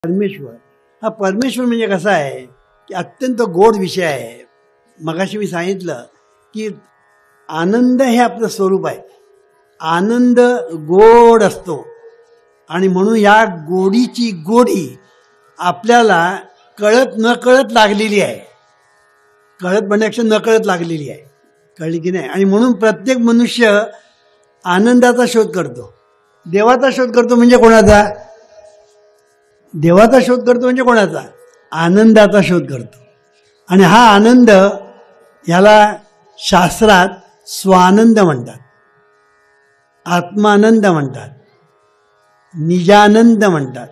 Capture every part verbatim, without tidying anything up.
परमेश्वर हा परमेश्वर म्हणजे कसा आहे की अत्यंत गोड विषय आहे. मगाशी मी सांगितलं की आनंद हे आपलं स्वरूप आहे. आनंद गोड असतो आणि म्हणून या गोडीची गोडी आपल्याला कळत न कळत लागलेली आहे. कळत म्हणण्यापेक्षा न कळत लागलेली आहे. कळली की नाही? आणि म्हणून प्रत्येक मनुष्य आनंदाचा शोध करतो. देवाचा शोध करतो म्हणजे कोणाचा? देवाचा शोध करतो म्हणजे कोणाचा? आनंदाचा शोध करतो. आणि हा आनंद ह्याला शास्त्रात स्वानंद म्हणतात, आत्मानंद म्हणतात, निजानंद म्हणतात,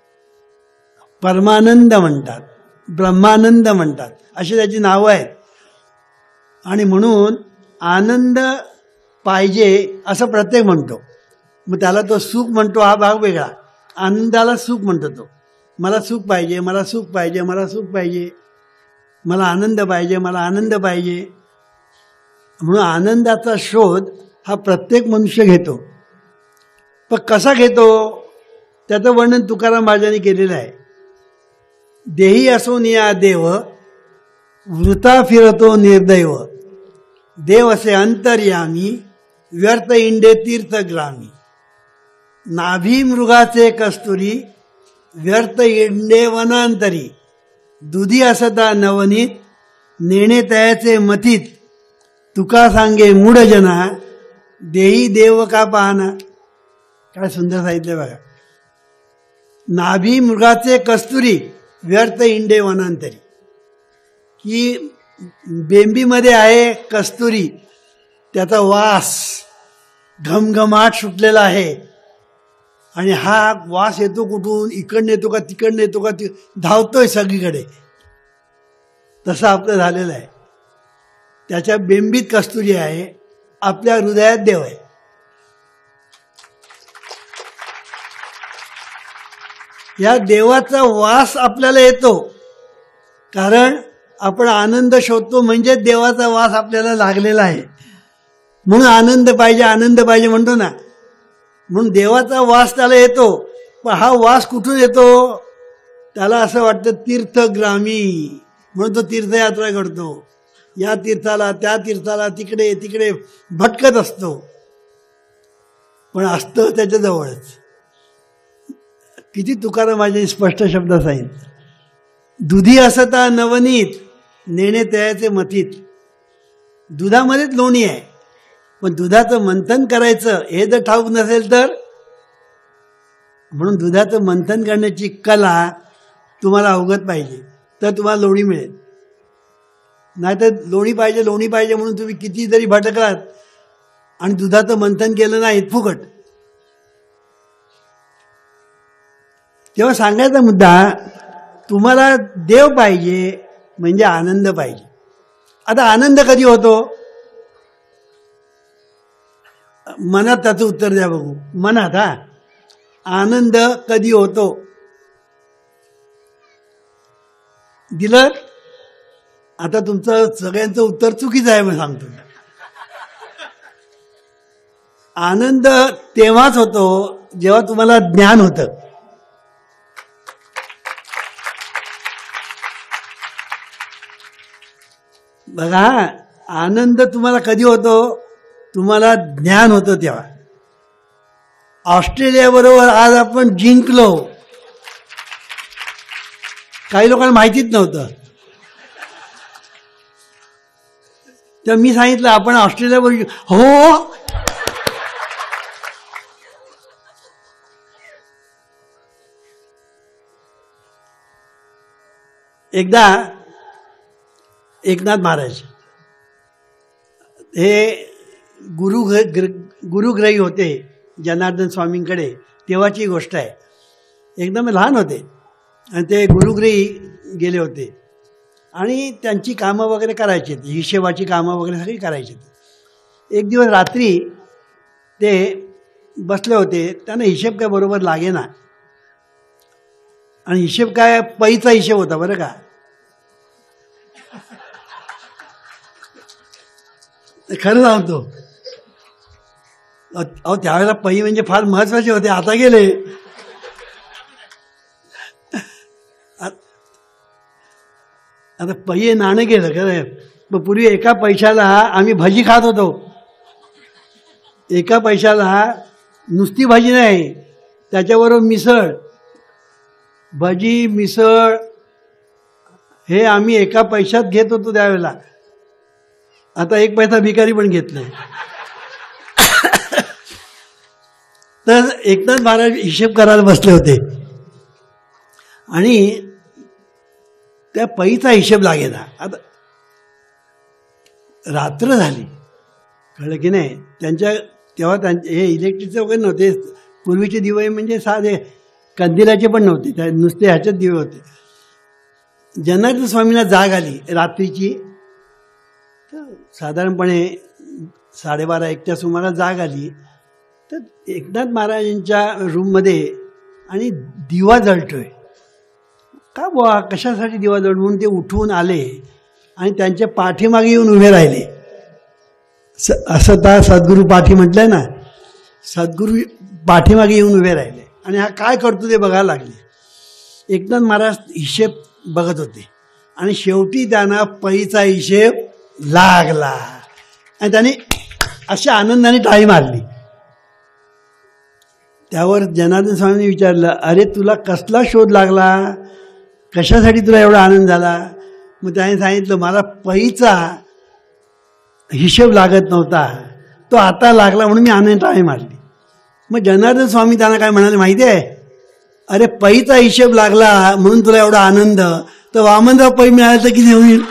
परमानंद म्हणतात, ब्रह्मानंद म्हणतात, अशी त्याची नावं आहेत. आणि म्हणून आनंद पाहिजे असं प्रत्येक म्हणतो. मग त्याला तो सुख म्हणतो हा भाग वेगळा. आनंदाला सुख म्हणतो तो. मला सुख पाहिजे, मला सुख पाहिजे, मला सुख पाहिजे, मला आनंद पाहिजे, मला आनंद पाहिजे. म्हणून आनंदाचा शोध हा प्रत्येक मनुष्य घेतो. पण कसा घेतो त्याचं वर्णन तुकाराम महाराजांनी केलेलं आहे. देही असोनिया देव वृथा फिरतो निर्दैव, देव असे अंतर्यामी व्यर्थ इंडे तीर्थग्रामी, नाभी मृगाचे कस्तुरी व्यर्थ इंडे वनांतरी, दुधी असता नवनीत नेणे तयाचे मथित, तुका सांगे मूढजना देही देव का पाहना. काय सुंदर सांगितलं बघा. नाभी मृगाचे कस्तुरी व्यर्थ इंडे वनांतरी, की बेंबीमध्ये आहे कस्तुरी, त्याचा वास घमघमाट सुटलेला आहे. आणि हा वास येतो कुठून? इकडनं येतो का तिकडनं येतो का? ती धावतोय सगळीकडे. तसं आपलं झालेलं आहे. त्याच्या बेंबीत कस्तुरी आहे, आपल्या हृदयात देव आहे. या देवाचा वास आपल्याला येतो कारण आपण आनंद शोधतो, म्हणजे देवाचा वास आपल्याला लागलेला आहे. म्हणून आनंद पाहिजे, आनंद पाहिजे म्हणतो ना. म्हणून देवाचा वास त्याला येतो. पण हा वास कुठून येतो? त्याला असं वाटतं तीर्थग्रामी, म्हणून तो तीर्थयात्रा करतो. या तीर्थाला त्या तीर्थाला तिकडे तिकडे भटकत असतो. पण असतं त्याच्याजवळच. किती तुकाराम महाराजांनी स्पष्ट शब्द सांगितलं. दुधी असता नवनीत नेणे तयाचे मथित. दुधामध्येच लोणी आहे, पण दुधाचं मंथन करायचं हे जर ठाऊक नसेल तर, म्हणून दुधाचं मंथन करण्याची कला तुम्हाला अवगत पाहिजे, तर तुम्हाला लोणी मिळेल. नाहीतर लोणी पाहिजे लोणी पाहिजे म्हणून तुम्ही किती जरी भटकलात आणि दुधाचं मंथन केलं नाही, फुकट. तेव्हा सांगायचा मुद्दा, तुम्हाला देव पाहिजे म्हणजे आनंद पाहिजे. आता आनंद कधी होतो? मनात त्याचं उत्तर द्या बघू. मनात. हा आनंद कधी होतो? दिलं? आता तुमचं सगळ्यांचं उत्तर चुकीचं आहे मग सांगतो. आनंद तेव्हाच होतो जेव्हा तुम्हाला ज्ञान होतं. बघा, आनंद तुम्हाला कधी होतो? तुम्हाला ज्ञान होतं तेव्हा. ऑस्ट्रेलिया बरोबर आज आपण जिंकलो. काही लोकांना माहितीच नव्हतं. तर मी सांगितलं आपण ऑस्ट्रेलिया बरोबर. हो, एकदा एकनाथ महाराज हे गुरु गुरुग्रही होते जनार्दन स्वामींकडे. तेव्हाची गोष्ट आहे. एकदम लहान होते आणि ते गुरुग्रही गेले होते आणि त्यांची कामं वगैरे करायची, हिशेबाची कामं वगैरे सगळी करायची. एक दिवस रात्री ते बसले होते. त्यांना हिशेब काय बरोबर लागेना. आणि हिशेब काय पैचा हिशेब होता बरं का. खरं सांगतो. अहो त्यावेळेला पै म्हणजे फार महत्वाचे होते, आता गेले. आता पै नाणं गेलं खरं. मग पूर्वी एका पैशाला आम्ही भजी खात होतो. एका पैशाला नुसती भाजी नाही, त्याच्याबरोबर मिसळ, भजी मिसळ हे आम्ही एका पैशात घेत होतो त्यावेळेला. आता एक पैसा भिकारी पण घेत नाही. तर एकनाथ महाराज हिशेब करायला बसले होते आणि त्या पैचा हिशेब लागेना. आता रात्र झाली, कळलं की नाही. त्यांच्या तेव्हा त्यांचे हे इलेक्ट्रिकचे वगैरे नव्हते. पूर्वीचे दिवे म्हणजे साधे कंदिलाचे पण नव्हते, त्या नुसते ह्याच्यात दिवे होते. जनार्दन स्वामींना जाग आली रात्रीची. साधारणपणे साडेबारा एकच्या सुमारास जाग आली. तर एकनाथ महाराजांच्या रूममध्ये आणि दिवा जळतोय. का बुवा कशासाठी दिवा जळ म्हणून ते उठून आले आणि त्यांच्या पाठीमागे येऊन उभे राहिले. स असं तर सद्गुरू पाठी म्हटलंय ना, सद्गुरू पाठीमागे येऊन उभे राहिले आणि हा काय करतो ते बघायला लागले. एकनाथ महाराज हिशेब बघत होते आणि शेवटी त्यांना पैचा हिशेब लागला आणि त्याने अशा आनंदाने टाळी मारली. त्यावर जनार्दन स्वामींनी विचारलं, अरे तुला कसला शोध लागला, कशासाठी तुला एवढा आनंद झाला. मग त्याने सांगितलं, मला पैचा हिशेब लागत नव्हता, तो आता लागला म्हणून मी आनंद टाळी मारली. मग जनार्दन स्वामी त्यांना काय म्हणाले माहिती आहे, अरे पैचा हिशेब लागला म्हणून तुला एवढा आनंद, तर वामनराव पै मिळालं तर किती होईल.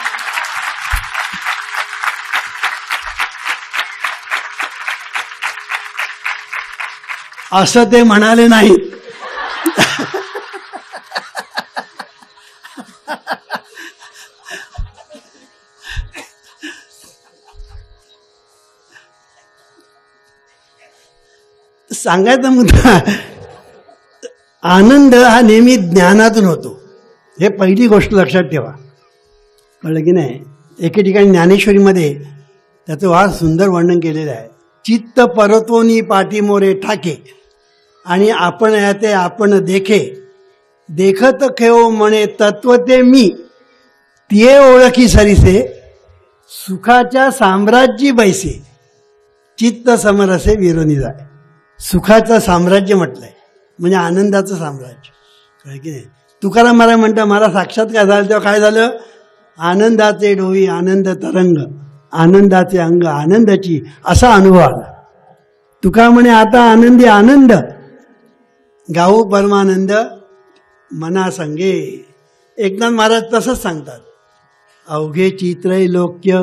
असं ते म्हणाले नाही. सांगायचा मुद्दा, आनंद हा नेहमी ज्ञानातून होतो. हे पहिली गोष्ट लक्षात ठेवा, कळलं की नाही. एके ठिकाणी ज्ञानेश्वरीमध्ये त्याचं फार सुंदर वर्णन केलेलं आहे. चित्त परतोनी पाठीमोरे ठाके आणि आपण याते आपण देखे, देखत खेळ म्हणे तत्व ते मी, तिये ओळखी सरीसे, सुखाच्या साम्राज्य बैसे, चित्त समरसे विरोनी जाय. सुखाचं साम्राज्य म्हटलंय म्हणजे आनंदाचं साम्राज्य, काय की नाही. तुकाराम महाराज म्हणता, मला साक्षात्कार झाला तेव्हा काय झालं, आनंदाचे डोई आनंद तरंग, आनंदाचे अंग आनंदाची, असा अनुभव आला. तुका म्हणे आता आनंदी आनंद, गाऊ परमानंद मना संगे. एकनाथ महाराज तसंच सांगतात, अवघे चित्रैलोक्य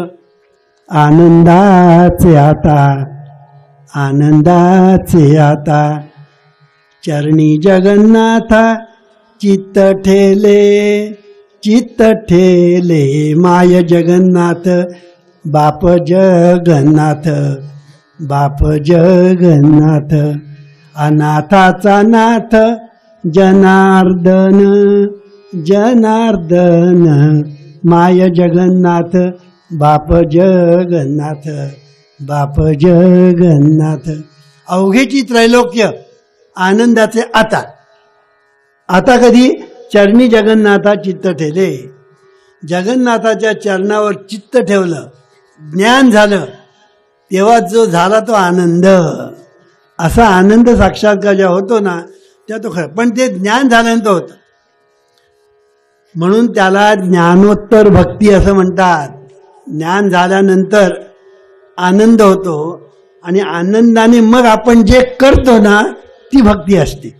आनंदाचे आता, आनंदाचे आता, चरणी जगन्नाथा चित्त ठेले, चित्त ठेले माय जगन्नाथ, बाप जगन्नाथ, बाप जगन्नाथ, अनाथाचा नाथ जनार्दन, जनार्दन माय जगन्नाथ, बाप जगन्नाथ, बाप जगन्नाथ. अवघेची त्रैलोक्य आनंदाचे आता. आता कधी, चरणी जगन्नाथा चित्त ठेले, जगन्नाथाच्या चरणावर चित्त ठेवलं, ज्ञान झालं, तेव्हा जो झाला तो आनंद. असा आनंद साक्षात्कार जेव्हा होतो ना तेव्हा तो खरं, पण ते ज्ञान झाल्यानंतर होतं म्हणून त्याला ज्ञानोत्तर भक्ती असं म्हणतात. ज्ञान झाल्यानंतर आनंद होतो आणि आनंदाने मग आपण जे करतो ना ती भक्ती असते.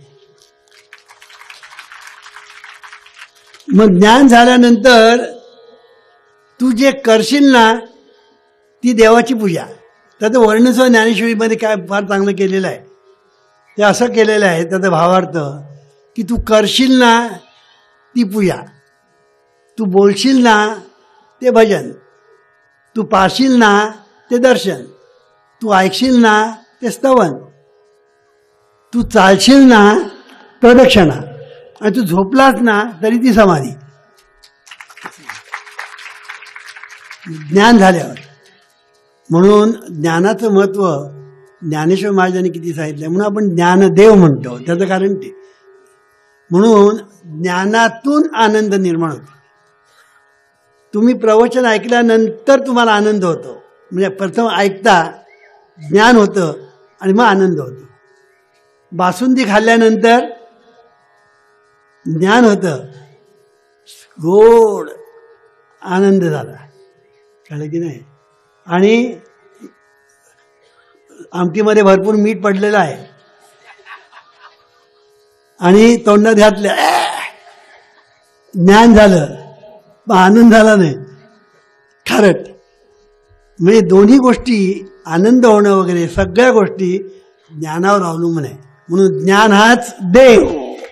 मग ज्ञान झाल्यानंतर तू जे करशील ना ती देवाची पूजा. त्याचं वर्णस्व ज्ञानेश्वरीमध्ये काय फार चांगलं केलेलं आहे. ते असं केलेलं आहे, त्याचा भावार्थ की तू करशील ना ती पूजा, तू बोलशील ना ते भजन, तू पाहशील ना ते दर्शन, तू ऐकशील ना ते स्तवन, तू चालशील ना प्रदक्षिणा, आणि तू झोपलास ना तरी ती समाधी. ज्ञान झाल्यावर. म्हणून ज्ञानाचं महत्त्व ज्ञानेश्वर महाराजांनी किती सांगितलं, म्हणून आपण ज्ञानदेव म्हणतो. त्याचं कारण ते, म्हणून ज्ञानातून आनंद निर्माण होतो. तुम्ही प्रवचन ऐकल्यानंतर तुम्हाला आनंद होतो. म्हणजे प्रथम ऐकता ज्ञान होतं आणि मग आनंद होतो. बासुंदी खाल्ल्यानंतर ज्ञान होतं, गोड आनंद झाला, कळलं की नाही. आणि आमटीमध्ये भरपूर मीठ पडलेलं आहे आणि तोंडात घातलं, ज्ञान झालं, पण आनंद झाला नाही, खारट. म्हणजे दोन्ही गोष्टी, आनंद होणं वगैरे सगळ्या गोष्टी ज्ञानावर अवलंबून आहे. म्हणून ज्ञान हाच देव.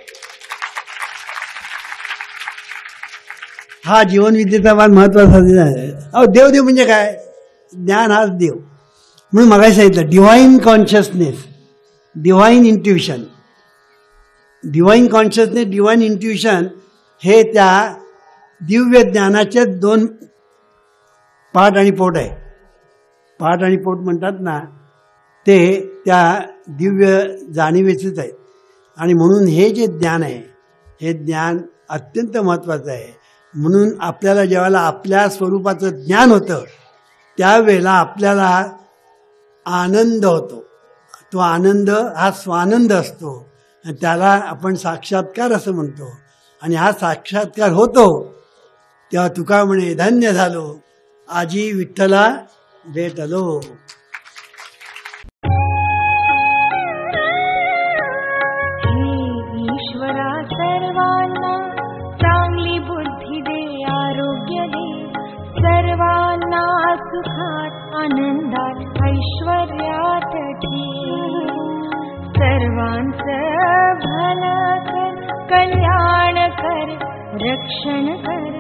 हा जीवनविद्येचा फार महत्वाचा आहे. अहो देव देव म्हणजे काय? ज्ञान हाच देव. म्हणून मगाशी सांगितलं divine consciousness, divine intuition. Divine consciousness, divine intuition हे त्या दिव्य ज्ञानाचे दोन पाठ आणि पोट आहे. पाठ आणि पोट म्हणतात ना, ते त्या दिव्य जाणीवेचेच आहेत. आणि म्हणून हे जे ज्ञान आहे, हे ज्ञान अत्यंत महत्त्वाचं आहे. म्हणून आपल्याला ज्यावेळेला आपल्या स्वरूपाचं ज्ञान होतं त्यावेळेला आपल्याला आनंद होतो. तो आनंद हा स्वानंद असतो, त्याला आपण साक्षात्कार असं म्हणतो. आणि हा साक्षात्कार होतो तेव्हा तुका म्हणे, धन्य झालो आजी विठ्ठला भेटलो. ईश्वरा सर्वांना चांगली बुद्धी दे, आरोग्य दे, सर्वांना सुखात आनंदात ऐश्वर्यात ठेव. सर्वांचं भलं कर, कल्याण कर, रक्षण कर.